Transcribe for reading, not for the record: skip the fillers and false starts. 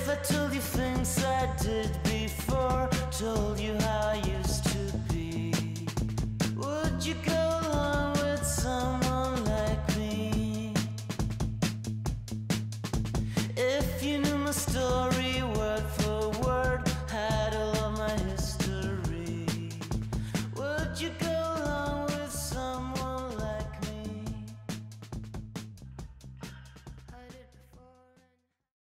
I told you things I did before, told you how I used to be, would you go